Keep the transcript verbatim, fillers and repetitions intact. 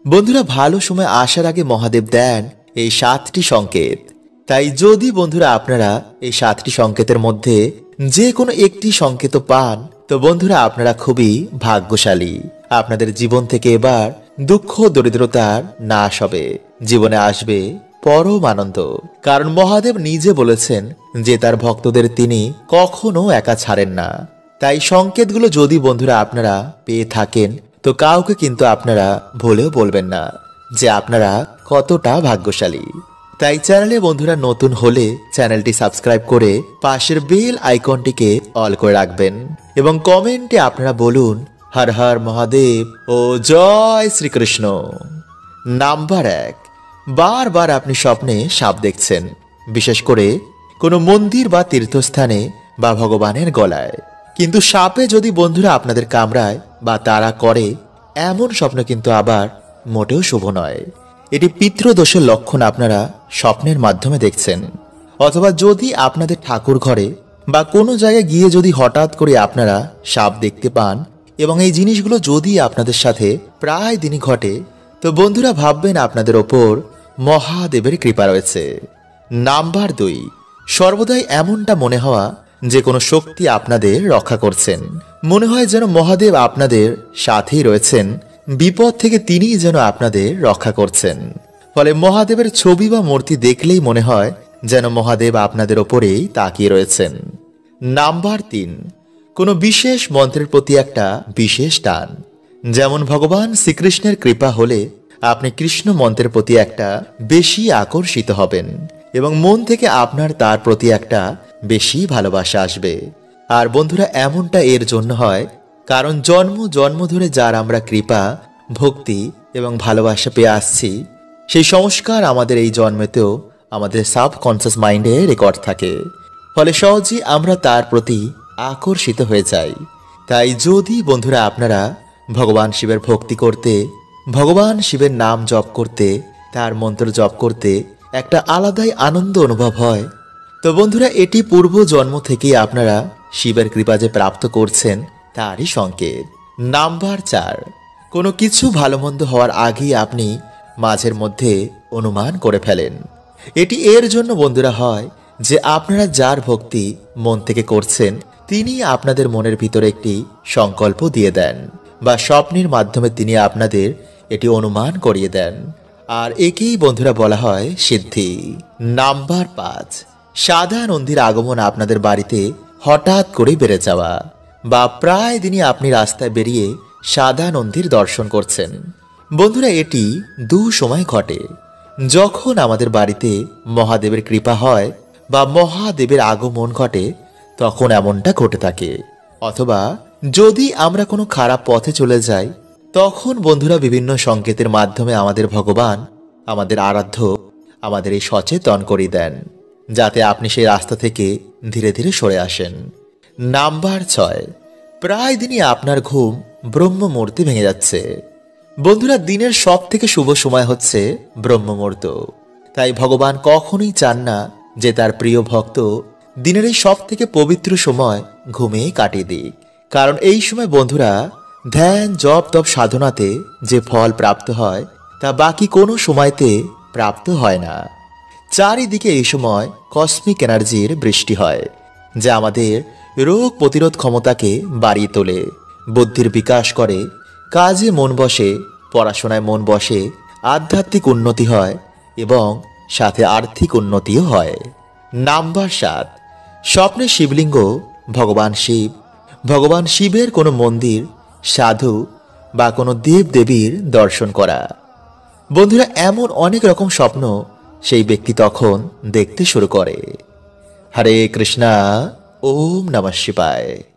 বন্ধুরা ভালো সময় আসার আগে মহাদেব দেন এই সাতটি সংকেত। তাই যদি বন্ধুরা আপনারা এই সাতটি সংকেতের মধ্যে যে কোনো একটি সংকেত পান তো বন্ধুরা আপনারা খুবই ভাগ্যশালী। আপনাদের জীবন থেকে এবার দুঃখ দরিদ্রতার নাশ হবে, জীবনে আসবে পরম আনন্দ। কারণ মহাদেব নিজে বলেছেন যে তার ভক্তদের তিনি কখনো একা ছাড়েন না। তাই সংকেতগুলো যদি বন্ধুরা আপনারা পেয়ে থাকেন তো কাউকে কিন্তু আপনারা ভুলেও বলবেন না যে আপনারা কতটা ভাগ্যশালী। তাই চ্যানেলে বন্ধুরা নতুন হলে চ্যানেলটি সাবস্ক্রাইব করে পাশের বেল আইকনটিকে অল করে রাখবেন এবং কমেন্টে আপনারা বলুন হর হর মহাদেব ও জয় শ্রীকৃষ্ণ। নাম্বার এক, বারবার আপনি স্বপ্নে সাপ দেখছেন, বিশেষ করে কোনো মন্দির বা তীর্থস্থানে বা ভগবানের গলায়। কিন্তু সাপে যদি বন্ধুরা আপনাদের কামড়ায় বা তাড়া করে এমন স্বপ্ন কিন্তু আবার মোটেও শুভ নয়। এটি পিতৃদোষের লক্ষণ আপনারা স্বপ্নের মাধ্যমে দেখছেন। অথবা যদি আপনাদের ঠাকুর ঘরে বা কোনো জায়গায় গিয়ে যদি হঠাৎ করে আপনারা সাপ দেখতে পান এবং এই জিনিসগুলো যদি আপনাদের সাথে প্রায় দিনই ঘটে তো বন্ধুরা ভাববেন আপনাদের ওপর মহাদেবের কৃপা রয়েছে। নাম্বার দুই, সর্বদাই এমনটা মনে হওয়া যে কোনো শক্তি আপনাদের রক্ষা করছেন। মনে হয় যেন মহাদেব আপনাদের সাথেই রয়েছেন, বিপদ থেকে তিনিই যেন আপনাদের রক্ষা করছেন। ফলে মহাদেবের ছবি বা মূর্তি দেখলেই মনে হয় যেন মহাদেব আপনাদের ওপরেই তাকিয়ে রয়েছেন। নাম্বার তিন, কোনো বিশেষ মন্ত্রের প্রতি একটা বিশেষ টান। যেমন ভগবান শ্রীকৃষ্ণের কৃপা হলে আপনি কৃষ্ণ মন্ত্রের প্রতি একটা বেশি আকর্ষিত হবেন এবং মন থেকে আপনার তার প্রতি একটা বেশি ভালোবাসা আসবে। আর বন্ধুরা এমনটা এর জন্য হয় কারণ জন্ম জন্ম ধরে যার আমরা কৃপা ভক্তি এবং ভালোবাসা পেয়ে আসছি সেই সংস্কার আমাদের এই জন্মেতেও আমাদের সাবকনসিয়াস মাইন্ডে রেকর্ড থাকে। ফলে সহজেই আমরা তার প্রতি আকর্ষিত হয়ে যাই। তাই যদি বন্ধুরা আপনারা ভগবান শিবের ভক্তি করতে, ভগবান শিবের নাম জপ করতে, তার মন্ত্র জপ করতে একটা আলাদাই আনন্দ অনুভব হয় তো বন্ধুরা এটি পূর্ব জন্ম থেকেই আপনারা শিবের কৃপা যে প্রাপ্ত করছেন তারই সংকেত। নাম্বার চার, কোনো কিছু ভালো মন্দ হওয়ার আগেই আপনি মাঝের মধ্যে অনুমান করে ফেলেন। এটি এর জন্য বন্ধুরা হয় যে আপনারা যার ভক্তি মন থেকে করছেন তিনি আপনাদের মনের ভিতরে একটি সংকল্প দিয়ে দেন বা স্বপ্নের মাধ্যমে তিনি আপনাদের এটি অনুমান করিয়ে দেন। আর একেই বন্ধুরা বলা হয় সিদ্ধি। নাম্বার পাঁচ, সাদা নন্দীর আগমন আপনাদের বাড়িতে হঠাৎ করে বেড়ে যাওয়া বা প্রায় দিনই আপনি রাস্তায় বেরিয়ে সাদা নন্দীর দর্শন করছেন। বন্ধুরা এটি দু সময় ঘটে, যখন আমাদের বাড়িতে মহাদেবের কৃপা হয় বা মহাদেবের আগমন ঘটে তখন এমনটা ঘটে থাকে। অথবা যদি আমরা কোনো খারাপ পথে চলে যাই তখন বন্ধুরা বিভিন্ন সংকেতের মাধ্যমে আমাদের ভগবান আমাদের আরাধ্য আমাদের এই সচেতন করে দেন যাতে আপনি সেই রাস্তা থেকে ধীরে ধীরে সরে আসেন। নাম্বার ছয়, প্রায় দিনই আপনার ঘুম ব্রহ্ম মুহূর্তে ভেঙে যাচ্ছে। বন্ধুরা দিনের সব থেকে শুভ সময় হচ্ছে ব্রহ্ম মুহূর্ত। তাই ভগবান কখনোই চান না যে তার প্রিয় ভক্ত দিনের এই সব থেকে পবিত্র সময় ঘুমিয়ে কাটিয়ে দিক। কারণ এই সময় বন্ধুরা ধ্যান জপ তপ সাধনাতে যে ফল প্রাপ্ত হয় তা বাকি কোনো সময়তে প্রাপ্ত হয় না। চারিদিকে এই সময় কসমিক এনার্জির বৃষ্টি হয় যা আমাদের রোগ প্রতিরোধ ক্ষমতাকে বাড়িয়ে তোলে, বুদ্ধির বিকাশ করে, কাজে মন বসে, পড়াশোনায় মন বসে, আধ্যাত্মিক উন্নতি হয় এবং সাথে আর্থিক উন্নতিও হয়। নাম্বার সাত, স্বপ্নে শিবলিঙ্গ, ভগবান শিব, ভগবান শিবের কোনো মন্দির, সাধু বা কোনো দেব দেবীর দর্শন করা। বন্ধুরা এমন অনেক রকম স্বপ্ন সেই ব্যক্তি তখন দেখতে শুরু করে। হরে কৃষ্ণা, ওম নমঃ শিবায়।